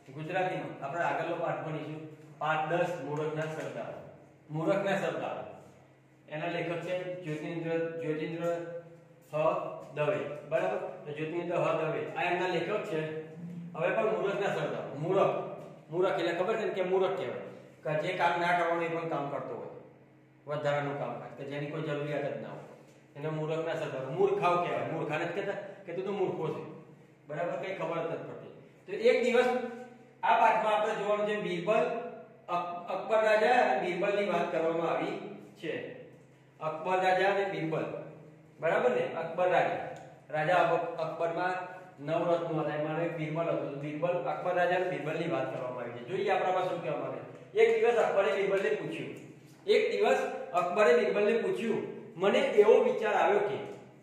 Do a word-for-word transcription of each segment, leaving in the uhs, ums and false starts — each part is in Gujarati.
ગુજરાતીમાં આપણે આગળનો પાઠ ભણીશું પાઠ દસ મૂરખના સરદારો. મૂરખના સરદારો એના લેખક છે જ્યોતિન્દ્ર જ્યોતિન્દ્ર હ દવે. બરાબર. તો જ્યોતિન્દ્ર હ દવે આ એમના લેખક છે. હવે પણ મૂરખના સરદારો. મૂરખ મૂરખ એટલે ખબર છે ને કે મૂરખ કહેવાય કે જે કામ ના કરવાનું એ પણ કામ કરતો હોય, વધારાનું કામ કરે કે જેની કોઈ જરૂરિયાત જ ના હોય એને મૂરખના સરદારો. મૂર્ખાઓ કહેવાય. મૂર્ખાને જ કહેતા કે તું તો મૂર્ખો છે. બરાબર. કઈ ખબર જ નથી પડતી. તો એક દિવસ આ પાઠમાં આપણે જોવાનું છે બીરબલ અકબર રાજા અને બીરબલની વાત કરવામાં આવી છે. અકબર રાજા અને બીરબલ. બરાબર ને. અકબર રાજા રાજા અકબરમાં નવ રત્નો હતા એમાં એક બીરબલ હતો. તો બીરબલ અકબર રાજા અને બીરબલની વાત કરવામાં આવી છે. જોઈએ આપણામાં શું કહેવામાં આવે. એક દિવસ અકબરે બીરબલને પૂછ્યું એક દિવસ અકબરે બીરબલને પૂછ્યું મને એવો વિચાર આવ્યો કે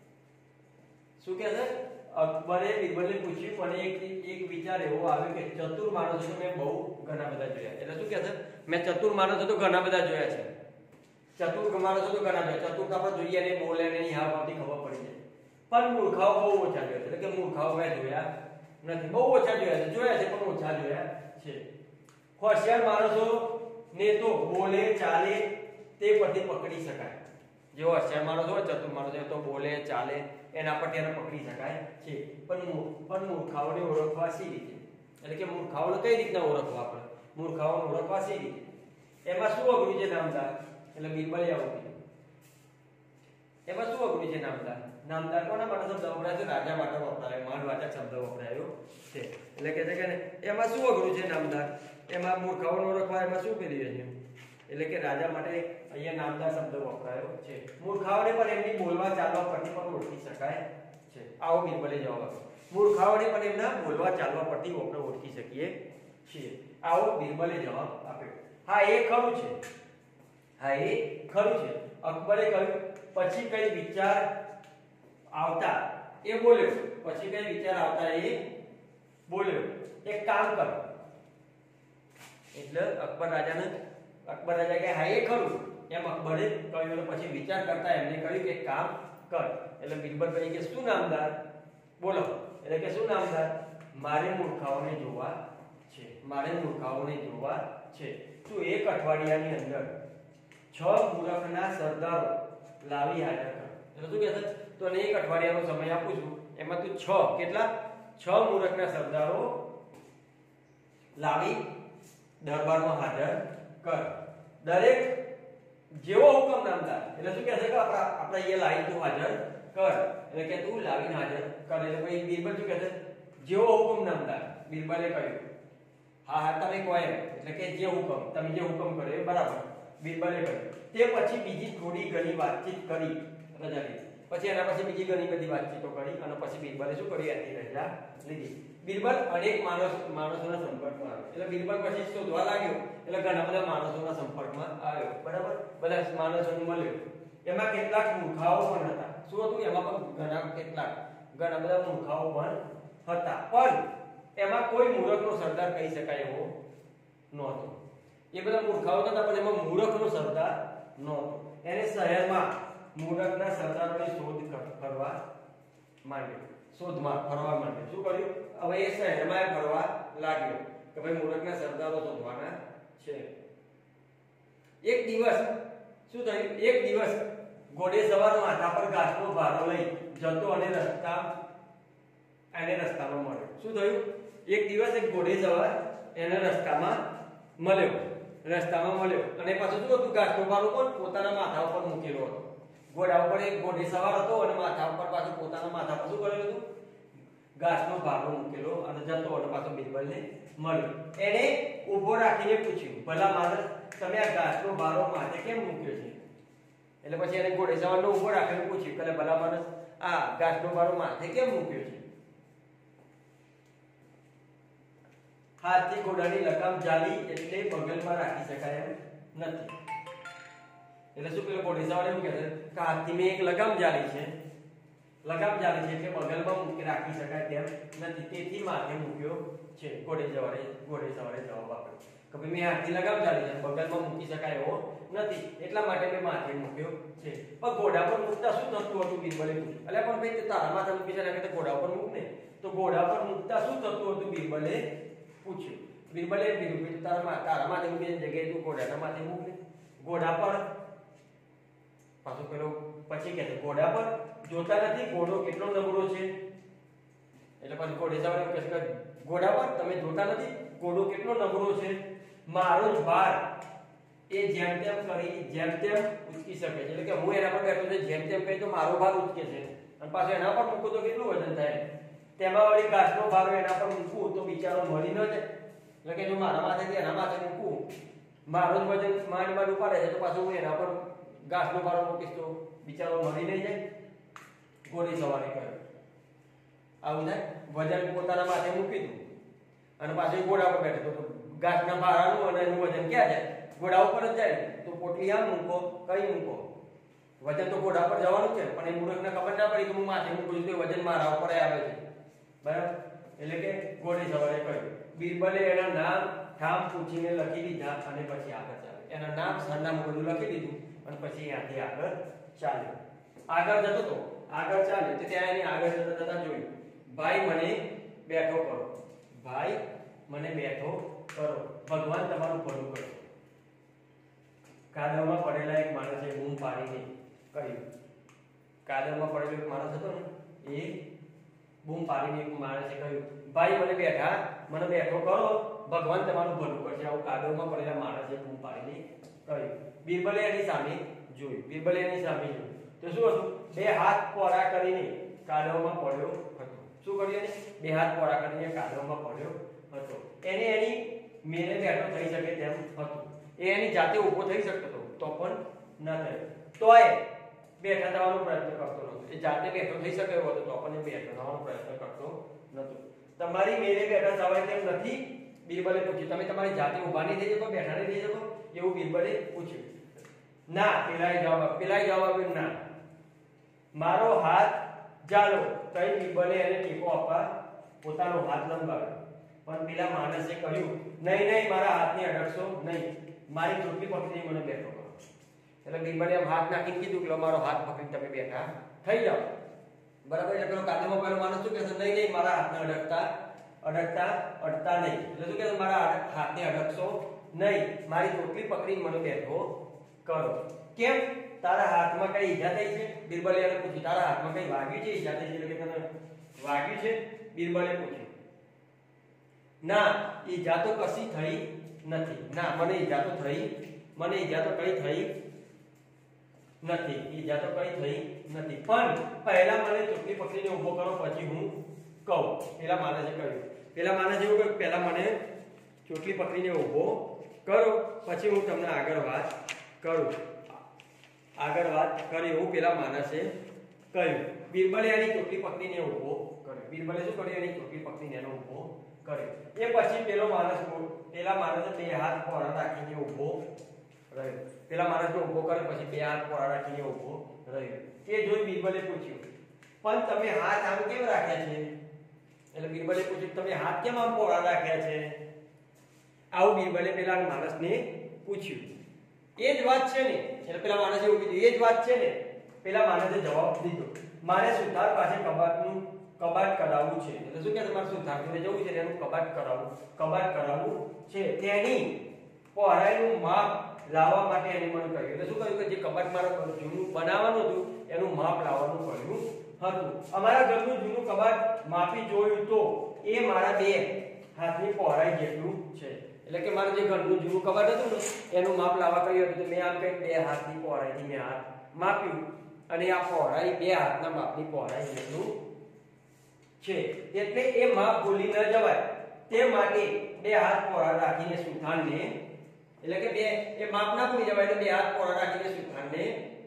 શું કહે છે અકબરે બીરબલને પૂછ્યું મને એક એક વિચાર એવો આવ્યો કે ચતુર માણસો તો મેં બહુ ઘણા બધા જોયા. એટલે શું કહે છે મેં ચતુર માણસો તો ઘણા બધા જોયા છે. ચતુર માણસો તો ઘણા જોયા. ચતુર તો આપણે જોઈએ ને બોલે ને એની હાવભાવથી ખબર પડી જાય. પણ મૂર્ખાઓ બહુ ઓછા જોયા છે. એટલે કે મૂર્ખાઓ મેં જોયા નથી. બહુ ઓછા જોયા છે. જોયા છે પણ ઓછા જોયા છે. હોશિયાર માણસો ને તો બોલે ચાલે તે પરથી પકડી શકાય. જે હોશિયાર માણસ હોય ચતુર માણસ હોય તો બોલે ચાલે એના પર તેને પકડી શકાય છે. પણ પણ મૂર્ખાઓને ઓળખવા સી રીતે? એટલે કે મૂર્ખાઓને કઈ રીતના ઓળખવા આપણે? મૂર્ખાઓને ઓળખવા સી રીતે? એમાં શું અઘરું છે નામદાર? એટલે બીરબલે આવું કીધું. એમાં શું અઘરું છે નામદાર? નામદાર કોના માટે શબ્દ વપરાય છે? રાજા માટે વપરાયો. માંડવાચક શબ્દ વપરાયો છે. એટલે કે છે કે એમાં શું અઘરું છે નામદાર? એમાં મૂર્ખાઓને ઓળખવા એમાં શું કરી રહ્યું છે? એટલે કે રાજા માટે અહીંયા નામદાર શબ્દ વપરાયો છે. મૂર્ખાઓને પણ એમની બોલવા ચાલવા પરથી પણ ઓળખી શકાય છે. આવો બીરબલે જવાબ આપ્યો. મૂર્ખાઓને પણ એમના બોલવા ચાલવા પરથી આપણે ઓળખી શકીએ છીએ. આવો બીરબલે જવાબ આપ્યો. હા એ ખરું છે. હા એ ખરું છે. અકબરે કહ્યું. પછી કઈ વિચાર આવતા એ બોલ્યો. પછી કઈ વિચાર આવતા એ બોલ્યો એક કામ કર. એટલે અકબર રાજાને અકબર રાજા કે હા એ ખરું એમ અકબરે કહ્યું. પછી વિચાર કરતા એમને કહ્યું કે કામ કર. એટલે બીરબલ કહે કે શું નામદાર? બોલો. એટલે કે શું નામદાર? મારે મૂર્ખાઓને જોવા છે. મારે મૂર્ખાઓને જોવા છે. તું એક અઠવાડિયાની અંદર છ મૂરખના સરદારો લાવી હાજર કર. એટલે શું કહે છે? તો એને એક અઠવાડિયાનો સમય આપું છું. એમાં તું છ કેટલા છ મૂરખના સરદારો લાવી દરબારમાં હાજર કર. દરેક જેવો હુકમ નામદાર. એટલે શું કહે છે કે આપણા આપણે અહીંયા લાવી તું હાજર કર. એટલે કે તું લાવીને હાજર કર. એટલે પછી બીરબલ શું કહે છે? જેવો હુકમ નામદાર. બીરબલે કહ્યું હા હા તમે કહો એમ. એટલે કે જે હુકમ તમે જે હુકમ કર્યો એ બરાબર. બીરબલે કહ્યું. તે પછી બીજી થોડી ઘણી વાતચીત કરી રજા લીધી. પછી એના પછી બીજી ઘણી બધી વાતચીતો કરી અને પછી બીરબલે શું કર્યું? એની રજા લીધી. બીરબલ અનેક માણસ માણસોના સંપર્કમાં આવ્યો. એટલે બીરબલ પછી શોધવા લાગ્યો. એટલે ઘણા બધા માણસોના સંપર્કમાં આવ્યો. બરાબર. બધા માણસોને મળ્યો. એમાં કેટલાક મૂર્ખાઓ પણ હતા. શું હતું? એમાં પણ ઘણા કેટલાક ઘણા બધા મૂર્ખાઓ પણ હતા. પણ એમાં કોઈ મૂર્ખનો સરદાર કહી શકાય એવો નહોતો. એ બધા મૂર્ખાઓ હતા પણ એમાં મૂર્ખનો સરદાર નહોતો. એને શહેરમાં મૂર્ખના સરદારોની શોધ કરવા માંડ્યો. શોધમાં ફરવા માંડ્યો. શું કર્યું? હવે એ શહેરમાં ફરવા લાગ્યો કે ભાઈ મૂર્ખના સરદારો શોધવાના છે. એક દિવસ શું થયું? એક દિવસ ઘોડે સવાર માથા પર ઘાસનો ભારો લઈ જતો અને રસ્તા એને રસ્તામાં મળ્યો. શું થયું? એક દિવસ એક ઘોડે સવાર એને રસ્તામાં મળ્યો. રસ્તામાં મળ્યો અને પાછું શું હતું? ઘાસનો ભારો પણ પોતાના માથા ઉપર મૂકેલો હતો. ઘોડા ઉપર એક ઘોડે સવાર હતો અને માથા ઉપર પાછું પોતાના માથા પર શું કરેલું હતું? ઘાસનો ભારો મૂકેલો અને જતો અને પાછો બીરબલને મળ્યો. એને ઊભો રાખીને પૂછ્યું ભલા માણસ તમે આ ઘાસનો ભારો માથે કેમ મૂક્યો છે? એટલે પછી એને ઘોડે સવારનો ઊભો રાખીને પૂછ્યું કે ભલા માણસ આ ઘાસનો ભારો માથે કેમ મૂક્યો છે? હાથથી ઘોડાની લગામ જાલી એટલે બગલમાં રાખી શકાય એમ નથી. એટલે શું પેલો ઘોડે સવારે એમ કહે છે કે હાથથી મેં એક લગામ જાલી છે. લગામ જાલી છે એટલે બગલમાં મૂકી રાખી શકાય તેમ નથી. તેથી માથે મૂક્યો છે. ઘોડે સવારે ઘોડે સવારે જવાબ આપ્યો કે ભાઈ મેં હાથથી લગામ જાલી છે બગલમાં મૂકી શકાય એવો નથી એટલા માટે મેં માથે મૂક્યો છે. પણ ઘોડા પર મૂકતા શું થતું હતું? બીરબલે પૂછ્યું. એટલે પણ ભાઈ તારા માથે મૂકી છે તો ઘોડા પર મૂક ને. તો ઘોડા પર મૂકતા શું થતું હતું? બીરબલે પૂછ્યું. બીરબલે બી રૂપિયા તારા તારા માથે મૂકી જગ્યાએ તું ઘોડાના માથે મૂક ને ઘોડા પર પાછો પેલો પછી કહે ઘોડા પર જોતા નથી ઘોડો કેટલો નબળો છે એટલે પછી ઘોડે સવારે કહે કે ઘોડા પર તમે જોતા નથી ઘોડો કેટલો નબળો છે મારો જ ભાર એ જેમ તેમ કરી જેમ તેમ ઉચકી શકે છે એટલે કે હું એના પર બેઠો છું જેમ તેમ કહી તો મારો ભાર ઉચકે છે અને પાછો એના પર મૂકું તો કેટલું વજન થાય તેમાં વળી ઘાસનો ભાર એના પર મૂકું તો બિચારો મરી ન જાય એટલે કે જો મારા માથેથી એના માથે મૂકું મારો જ વજન માંડ માંડ ઉપાડે છે તો પાછું હું એના પર ઘાસનો ભાર મૂકીશ તો બિચારો મરી નહીં જાય ઘોડી સવારી કરે આવું થાય વજન પોતાના માથે મૂકી દઉં અને પાછું ઘોડા પર બેઠો તો ઘાસના ભારાનું અને એનું વજન ક્યાં જાય ઘોડા ઉપર જ જાય તો પોટલી આમ મૂકો કઈ મૂકો વજન તો ઘોડા પર જવાનું છે પણ એ મૂર્ખને ખબર ના પડી કે હું માથે મૂકું છું તો વજન મારા ઉપર આવે છે બરાબર એટલે કે ઘોડી સવારે કહ્યું બીરબલે એના નામ ઠામ પૂછીને લખી દીધા અને પછી આગળ ચાલે એના નામ સરનામું બધું લખી દીધું અને પછી ત્યાંથી આગળ ચાલ્યો આગળ જતો તો આગળ ચાલે તો ત્યાં એની આગળ જતા જતા જોયું ભાઈ મને બેઠો કરો ભાઈ મને બેઠો કરો ભગવાન તમારું ભલું કરે કાદવમાં પડેલા એક માણસે બૂમ પાડીને કહ્યું કાદવમાં પડેલો એક માણસ હતો ને એ બૂમ પાડીને એક માણસે કહ્યું ભાઈ મને બેઠા મને બેઠો કરો ભગવાન તમારું ભલું કરશે આવું કાદવમાં પડેલા માણસે બૂમ પાડીને કહ્યું બીરબલે એની સામે જોયું બીરબલે એની સામે જોયું તો શું હતું બે હાથ પોરા કરીને કાદવમાં પડ્યો હતો શું કર્યું એને બે હાથ પોરા કરીને કાદવમાં પડ્યો હતો એને એની મેરે બેઠો થઈ શકે તેમ હતું એ એની જાતે ઊભો થઈ શકતો હતો તો પણ ન થયો તોય બેઠા થવાનો પ્રયત્ન કરતો નહોતો એ જાતે બેઠો થઈ શકે એવો હતો તો પણ એ બેઠો થવાનો પ્રયત્ન કરતો નહોતો તમારી મેરે બેઠા થવાય તેમ નથી બીરબલે પૂછ્યું તમે તમારી જાતે ઊભા નહીં થઈ શકો બેઠા નહીં થઈ શકો એવું બીરબલે પૂછ્યું ના પેલાએ જવાબ પેલાએ જવાબ આપ્યો ના મારો હાથ જાલો તઈ બીરબલે એને ટેકો આપવા પોતાનો હાથ લંબાવ્યો પણ પેલા માણસે કહ્યું નહીં નહીં મારા હાથને અડકશો નહીં મારી ચોટલી પકડીને મને બેઠો કરો એટલે બીરબલે આમ હાથ નાખીને કીધું કે મારો હાથ પકડીને તમે બેઠા થઈ જાઓ બરાબર એટલે પેલો કાદવમાં પેલો માણસ શું કહેશે નહીં નહીં મારા હાથને અડકતા અડકતા અડતા નહીં એટલે શું કહેશે મારા હાથને અડકશો નહીં મારી ચોટલી પકડીને મને બેઠો કરો કેમ તારા હાથમાં કઈ ઈજા થઈ છે બીરબલે એને પૂછ્યું તારા હાથમાં કઈ વાગ્યું છે ઈજા થઈ છે એટલે કે તને વાગ્યું છે બીરબલે પૂછ્યું ના ઈજા તો કશી થઈ નથી ના મને ઈજા તો થઈ મને ઈજા તો કઈ થઈ નથી ઈજા તો કઈ થઈ નથી પણ પહેલા મને ચોટલી પકડીને ઊભો કરો પછી હું કહું પેલા માણસે કહ્યું પેલા માણસે એવું કહ્યું પહેલા મને ચોટલી પકડીને ઊભો કરો પછી હું તમને આગળ વાત કરું આગળ વાત કરી એવું પેલા માણસે કહ્યું બીરબલે એની ચોટલી પકડીને ઊભો કર્યો બીરબલે શું કર્યું એની ચોટલી પકડીને એનો ઊભો કર્યો એ પછી પેલો માણસ પેલા માણસે બે હાથ પોરા રાખીને ઊભો રહ્યો પેલા માણસને ઊભો કર્યો પછી બે હાથ પોરા રાખીને ઊભો રહ્યો એ જોઈ બીરબલે પૂછ્યું પણ તમે હાથ આમ કેમ રાખ્યા છે એટલે બીરબલે પૂછ્યું તમે હાથ કેમ આમ પોરા રાખ્યા છે આવું બીરબલે પેલા માણસને પૂછ્યું એ જ વાત છે ને એટલે પેલા માણસે એવું કીધું એ જ વાત છે ને પેલા માણસે જવાબ દીધો મારે સુથાર પાસે કબાટનું કબાટ કરાવવું છે એટલે શું કે તમારે સુથાર જોડે જવું છે એનું કબાટ કરાવવું કબાટ કરાવવું છે તેની પહોળાઈનું માપ લાવવા માટે એને મને કહ્યું એટલે શું કહ્યું કે જે કબાટ મારા જૂનું બનાવવાનું હતું એનું માપ લાવવાનું કહ્યું હતું અમારા ઘરનું જૂનું કબાટ માપી જોયું તો એ મારા બે હાથની પહોળાઈ જેટલું છે એટલે કે મારું જે ઘરનું જૂનું કબાટ હતું ને એનું માપ લાવવા કહ્યું હતું મેં આમ કઈ બે હાથની પહોળાઈથી મેં હાથ માપ્યું અને આ પહોળાઈ બે હાથના માપની પહોળાઈ જેટલું છે એટલે એ માપ ભૂલી ન જવાય તે માટે બે હાથ પહોળા રાખીને સુથારને એટલે કે બે એ માપ ના ભૂલી જવાય એટલે બે હાથ પહોળા રાખીને સુથારને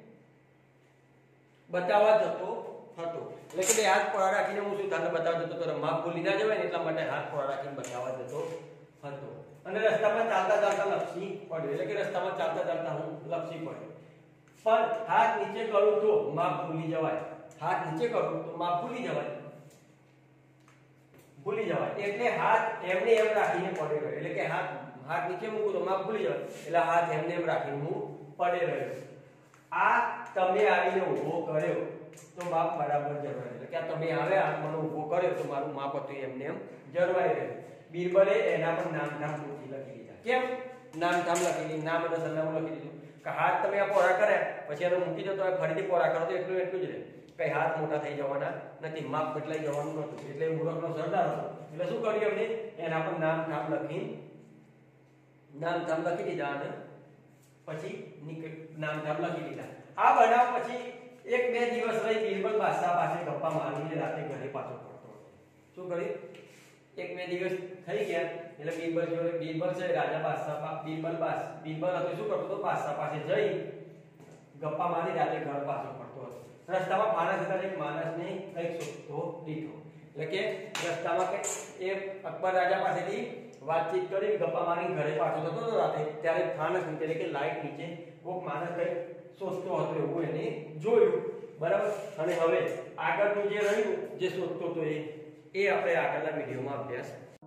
બતાવવા જતો હતો એટલે કે બે હાથ પહોળા રાખીને હું સુથારને બતાવવા જતો તો માપ ભૂલી ના જવાય ને એટલા માટે હાથ પહોળા રાખીને બતાવવા જતો હતો અને રસ્તામાં ચાલતા ચાલતા લપસી પડ્યો એટલે કે રસ્તામાં ચાલતા ચાલતા હું લપસી પડ્યો પણ હાથ નીચે કરું તો માપ ભૂલી જવાય હાથ નીચે કરું તો માપ ભૂલી જવાય ભૂલી જવાય એટલે હાથ એમને એમ રાખીને પડે રહ્યો એટલે કે હાથ હાથ નીચે મૂકું તો માપ ભૂલી જવાય એટલે હાથ એમને એમ રાખીને હું પડે રહ્યો આ તમે આવીને ઊભો કર્યો તો માપ બરાબર જળવાય એટલે કે તમે આવે આ મને ઊભો કર્યો તો મારું માપ હતું એમને એમ જળવાઈ રહ્યું બીરબલે એના પર નામ ધામ પૂછી લખી દીધા. કેમ નામ ધામ લખી દીધું, નામ અને સરનામું લખી દીધું કે હાથ તમે આ પોરા કર્યા પછી એને મૂકી દો તો ફરીથી પોરા કરો તો એટલું એટલું જ રહે, કઈ હાથ મોટા થઈ જવાના નથી, માપ બદલાઈ જવાનું નહોતું. એટલે મૂરખનો સરદાર હતો એટલે શું કર્યું એમને એના પર નામ ધામ લખી નામ ધામ લખી દીધા અને પછી નીકળ નામ ધામ લખી દીધા. આ બનાવ પછી એક બે દિવસ રહી બીરબલ બાદશાહ પાસે ગપ્પા મારીને રાતે ઘરે પાછો ફરતો હતો. શું કર્યું? એક બે દિવસ થઈ ગયા એટલે બીરબલ જોડે બીરબલ છે રાજા બાદશાહ બીરબલ બાસ બીરબલ હતો શું કરતો હતો બાદશાહ પાસે જઈ ગપ્પા મારી રાતે ઘર પાછો ફરતો હતો. રસ્તામાં માણસ હતા એક માણસને કંઈક શોધતો દીઠો એટલે કે રસ્તામાં કે એ અકબર રાજા પાસેથી વાતચીત કરી ગપ્પા મારી ઘરે પાછો થતો હતો રાતે ત્યારે ફાનસ નીચે એટલે કે લાઈટ નીચે કોઈક માણસ કંઈક શોધતો હતો એવું એને જોયું. બરાબર. અને હવે આગળનું જે રહ્યું જે શોધતો હતો એ એ આપણે આગળના વિડીયોમાં અભ્યાસ